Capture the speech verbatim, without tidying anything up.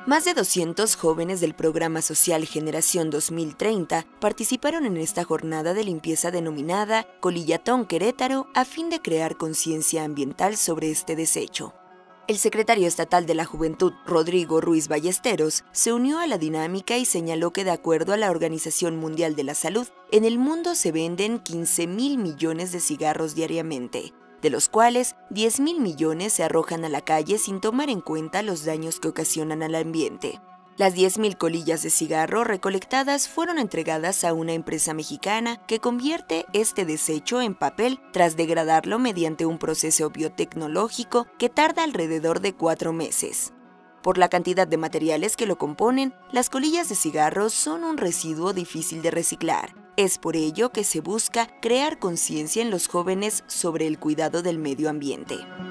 Más de doscientos jóvenes del programa social Generación dos mil treinta participaron en esta jornada de limpieza denominada Colillatón Querétaro a fin de crear conciencia ambiental sobre este desecho. El secretario estatal de la Juventud, Rodrigo Ruiz Ballesteros, se unió a la dinámica y señaló que de acuerdo a la Organización Mundial de la Salud, en el mundo se venden quince mil millones de cigarros diariamente, de los cuales diez mil millones se arrojan a la calle sin tomar en cuenta los daños que ocasionan al ambiente. Las diez mil colillas de cigarro recolectadas fueron entregadas a una empresa mexicana que convierte este desecho en papel tras degradarlo mediante un proceso biotecnológico que tarda alrededor de cuatro meses. Por la cantidad de materiales que lo componen, las colillas de cigarro son un residuo difícil de reciclar. Es por ello que se busca crear conciencia en los jóvenes sobre el cuidado del medio ambiente.